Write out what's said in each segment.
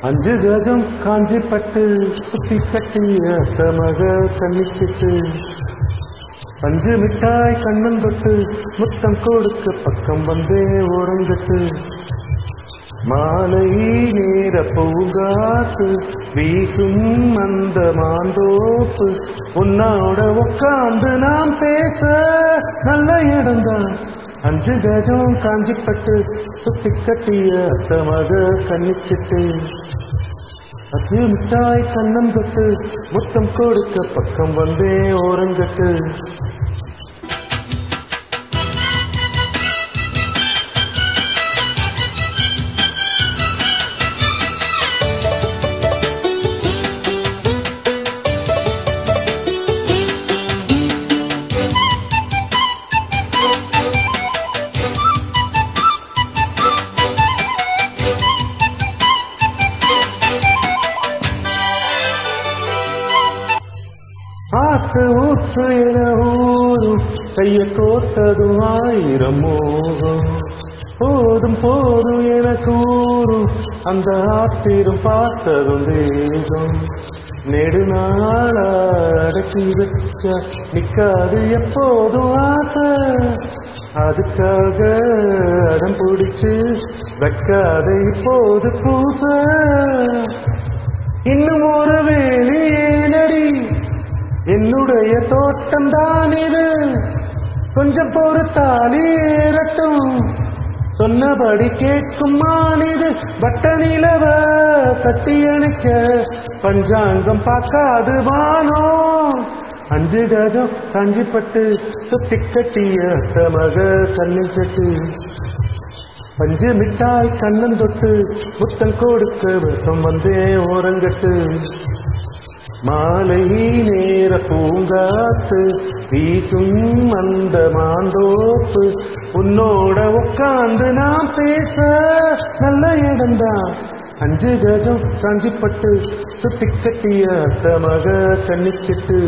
அஞ்சு கஜம் காஞ்சி பட்டு சுத்தி கட்டிய தமக கண்ணிச்சிட்டு பஞ்சு மிட்டாய் கண்ணன் தொட்டு முத்தம் கொடுக்க பக்கம் வந்தே ஓரங்கட்டு மாலை நேர பூங்காத்து வீசும் அந்த மாந்தோப்பு உன்னோட உட்காந்து நாம் பேச நல்ல இடம்தான் அஞ்சு கஜம் காஞ்சிப்பட்டு சுத்தி கட்டிய அத்தமக கண்ணிச்சிட்டு அஞ்சு மிட்டாய் கண்ணம் தொட்டு முத்தம் கொடுக்க பக்கம் வந்தே ஓரங்கட்டு ஆத்து ஊத்து என ஊரும் கைய கோத்ததும் ஆயிரம் மோகம் போதும் போதும் என கூறும் அந்த ஆத்திரம் பார்த்ததும் தேகம் நெடுநாளா அடக்கி வச்ச நிக்காது எப்போதும் ஆசை அதுக்காக அடம் பிடிச்சு வைக்காத இப்போது பூச இன்னும் ஒரு வேலையேனடி என்னுடைய தோட்டம் தான் இது கொஞ்சம் பொறுத்தாலி ஏறட்டும் சொன்னபடி கேட்கும் மானிது வட்ட நிலவ தட்டி அணைக்க பஞ்சாங்கம் பார்க்காது வானோ அஞ்சு கஜம் காஞ்சிப்பட்டு சுத்தி கட்டிய தமக கண்ணில் சட்டு பஞ்சு மிட்டாய் கண்ணன் தொட்டு முத்தம் கொடுக்க வெப்பம் வந்தே ஓரங்கட்டு மாலை நேர பூங்காத்து வீசும் அந்த மாந்தோப்பு உன்னோட உட்காந்து நாம் பேச நல்ல இடம்தான் அஞ்சு கஜம் காஞ்சிப்பட்டு சுத்தி கட்டிய தமக கண்ணிச்சிட்டு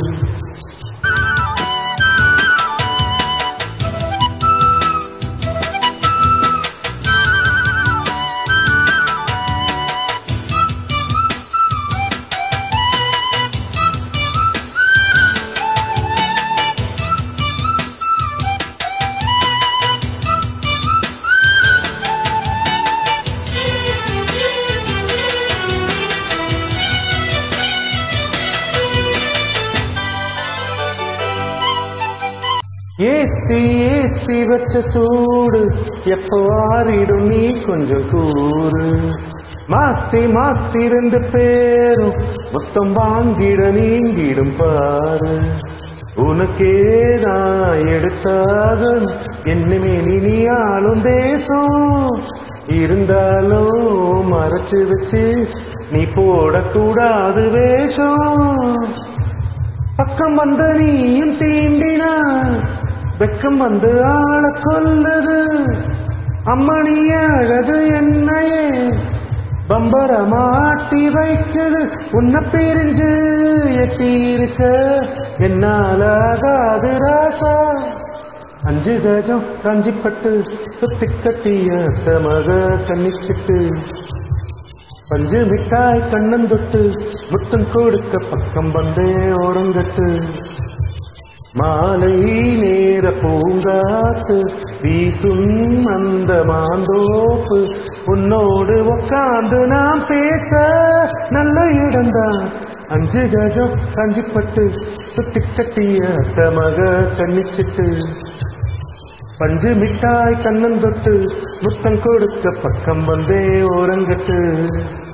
ஏத்தி வச்ச சூடு எப்போ ஆறிடும் நீ கொஞ்சம் கூறு மாத்தி ரெண்டு பேரும் மொத்தம் வாங்கிட நீங்கிடும் பாரு உனக்கேதான் எடுத்தாக என்னமே நீ ஆளும் தேசம் இருந்தாலும் மறைச்சு வச்சு நீ போடக்கூடாது வேஷம் பக்கம் வந்த நீயும் தீண்டினா வெக்கம் வந்து ஆள கொல்லது அம்மணிய அழகு என்னையே பம்பரமாட்டி வைக்குது உன்னை பிரிஞ்சு எட்டி இருக்க என்னால ஆகாது ராசா அஞ்சு கஜம் காஞ்சிப்பட்டு சுத்தி கட்டிய தமக கண்ணிச்சிட்டு பஞ்சு மிட்டாய் கண்ணன் தொட்டு முத்தம் கொடுக்க பக்கம் வந்தே ஓரங்கட்டு மாலை நேர பூங்காத்து வீசும் அந்த மாந்தோப்பு உன்னோடு உட்காந்து நாம் பேச நல்ல இடம்தான் அஞ்சு கஜம் காஞ்சிப்பட்டு சுத்தி கட்டிய தமக கண்ணிச்சிட்டு பஞ்சு மிட்டாய் கண்ணன் தொட்டு முத்தம் கொடுக்க பக்கம் வந்தே ஓரங்கட்டு